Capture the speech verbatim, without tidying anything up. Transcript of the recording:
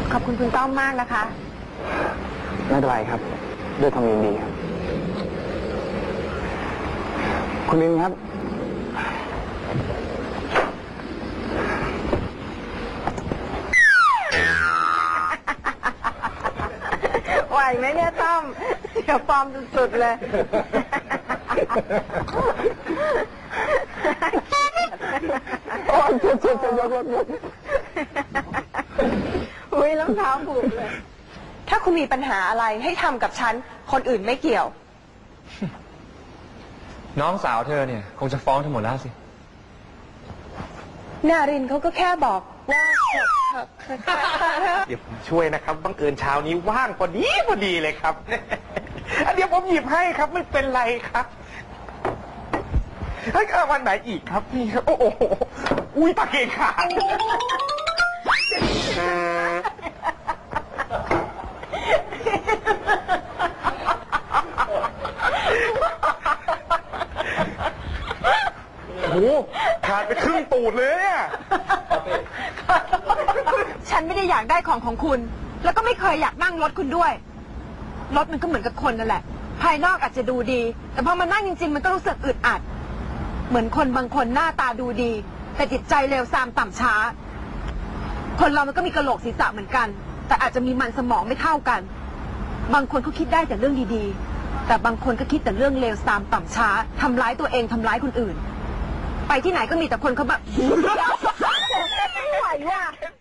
ขอบคุณคุณต้อมมากนะคะไม่เป็นไรครับด้วยความยินดีครับคุณลินครับไหวไหมเนี่ยต้อมเดี๋ยวปลอมสุดๆเลยโอ้ยเจ็บเจ็บเจ็บยกยกยกอุ้ยรองเท้าบุบเลยถ้าคุณมีปัญหาอะไรให้ทำกับฉันคนอื่นไม่เกี่ยวน้องสาวเธอเนี่ยคงจะฟ้องเธอหมดแล้วสินารินเขาก็แค่บอกว่าเดี๋ยวผมช่วยนะครับบังเอิญเช้านี้ว่างพอดีพอดีเลยครับเดี๋ยวผมหยิบให้ครับไม่เป็นไรครับเฮ้ยวันไหนอีกครับพี่ครับโอ้โหอุ้ยตะเกียงขาดโอ้โหขาดไปครึ่งตูดเลยอ่ะฉันไม่ได้อยากได้ของของคุณแล้วก็ไม่เคยอยากนั่งรถคุณด้วยรถมันก็เหมือนกับคนนั่นแหละภายนอกอาจจะดูดีแต่พอมานั่งจริงๆมันก็รู้สึกอึดอัดเหมือนคนบางคนหน้าตาดูดีแต่จิตใจเลวทรามต่ำช้าคนเรามันก็มีกระโหลกศีรษะเหมือนกันแต่อาจจะมีมันสมองไม่เท่ากันบางคนเขาคิดได้แต่เรื่องดีๆแต่บางคนก็คิดแต่เรื่องเลวทรามต่ำช้าทำร้ายตัวเองทำร้ายคนอื่นไปที่ไหนก็มีแต่คนเขาแบบไม่ไหวว่ะ